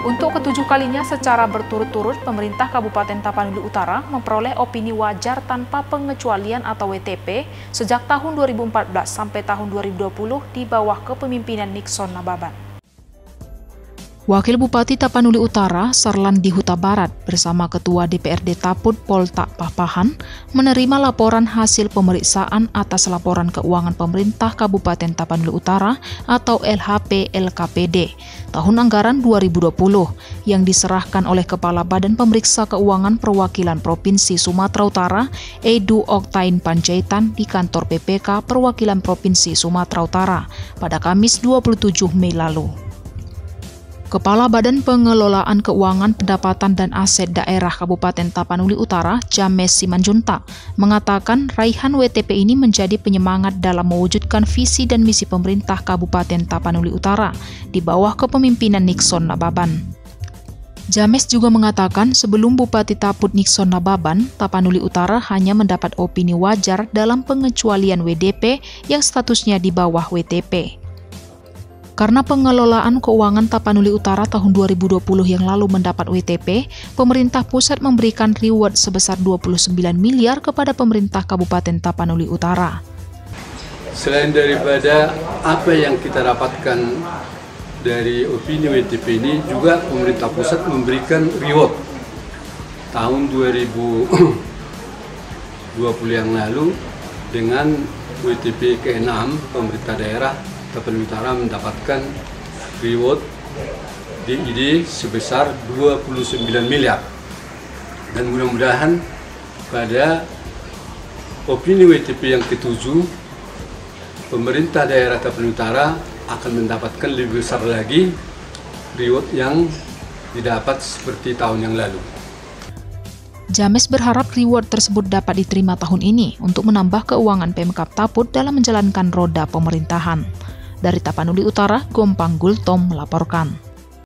Untuk ketujuh kalinya secara berturut-turut, pemerintah Kabupaten Tapanuli Utara memperoleh opini wajar tanpa pengecualian atau WTP sejak tahun 2014 sampai tahun 2020 di bawah kepemimpinan Nixon Nababan. Wakil Bupati Tapanuli Utara, Sarlandi Huta Barat, bersama Ketua DPRD Tapud Poltak Papahan, menerima laporan hasil pemeriksaan atas laporan keuangan pemerintah Kabupaten Tapanuli Utara atau LHP-LKPD tahun anggaran 2020 yang diserahkan oleh Kepala Badan Pemeriksa Keuangan Perwakilan Provinsi Sumatera Utara, Edu Oktain Panjaitan di kantor PPK Perwakilan Provinsi Sumatera Utara pada Kamis 27 Mei lalu. Kepala Badan Pengelolaan Keuangan Pendapatan dan Aset Daerah Kabupaten Tapanuli Utara, James Simanjuntak, mengatakan raihan WTP ini menjadi penyemangat dalam mewujudkan visi dan misi pemerintah Kabupaten Tapanuli Utara di bawah kepemimpinan Nixon Nababan. James juga mengatakan sebelum Bupati Tapud Nixon Nababan, Tapanuli Utara hanya mendapat opini wajar dalam pengecualian WDP yang statusnya di bawah WTP. Karena pengelolaan keuangan Tapanuli Utara tahun 2020 yang lalu mendapat WTP, pemerintah pusat memberikan reward sebesar 29 miliar kepada pemerintah Kabupaten Tapanuli Utara. Selain daripada apa yang kita dapatkan dari opini WTP ini, juga pemerintah pusat memberikan reward tahun 2020 yang lalu dengan WTP ke-6 pemerintah daerah Tapanuli Utara mendapatkan reward DID sebesar 29 miliar. Dan mudah-mudahan pada opini WTP yang ke-7, pemerintah daerah Tapanuli Utara akan mendapatkan lebih besar lagi reward yang didapat seperti tahun yang lalu. James berharap reward tersebut dapat diterima tahun ini untuk menambah keuangan Pemkab Tapud dalam menjalankan roda pemerintahan. Dari Tapanuli Utara, Gompang Gultom melaporkan.